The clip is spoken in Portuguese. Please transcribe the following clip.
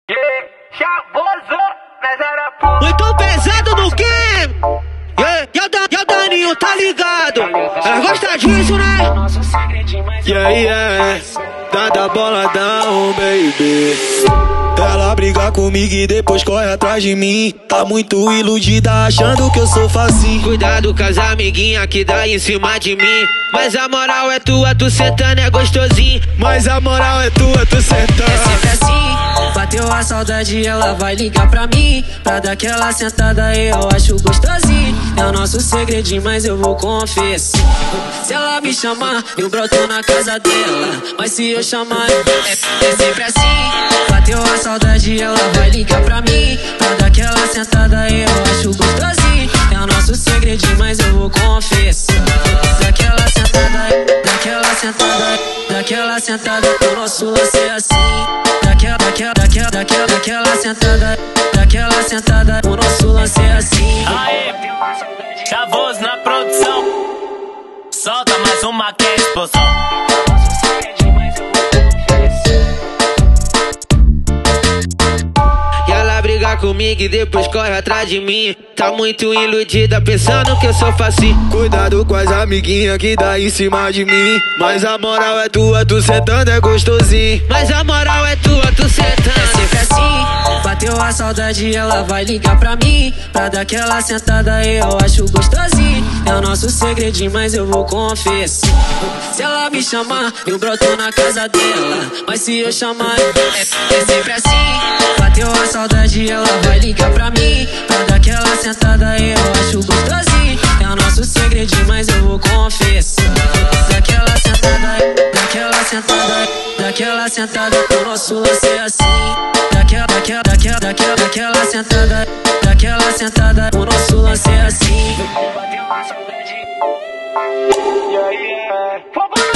Muito pesado no game. E o Daninho tá ligado. Ela gosta disso, né? Dá boladão, baby. Ela briga comigo e depois corre atrás de mim. Tá muito iludida achando que eu sou facinho. Cuidado com as amiguinhas que dá em cima de mim. Mas a moral é tua, tu sentando é gostosinho. Mas a moral é tua, tu sentando. É sempre assim, bateu a saudade, ela vai ligar pra mim. Pra dar aquela sentada eu acho gostosinho. É o nosso segredinho, mas eu vou confessar. Se ela me chamar, eu broto na casa dela. Mas se eu chamar, é sempre assim. Bateu a saudade, ela vai ligar pra mim. Pra dar aquela sentada eu acho gostosinho. É o nosso segredinho, mas eu vou confessar. Daquela sentada, o nosso lance é assim. Daquela sentada, o nosso lance é assim. Aê, Chavoso na produção. Solta mais uma que é explosão. Briga comigo e depois corre atrás de mim. Tá muito iludida pensando que eu sou facinho. Cuidado com as amiguinhas que dá em cima de mim. Mas a moral é tua, tu sentando é gostosinho. Mas a moral é tua, tu sentando. É sempre assim, bateu a saudade, ela vai ligar pra mim. Pra dar aquela sentada eu acho gostosinho. É o nosso segredinho, mas eu vou confessar. Se ela me chamar, eu broto na casa dela. Mas se eu chamar, é sempre assim. Bateu a saudade, ela vai ligar pra mim. Pra dar aquela sentada eu acho gostosinho. É o nosso segredinho, mas eu vou confessar. Daquela sentada, o nosso lance é assim. Daquela sentada, o nosso lance é assim.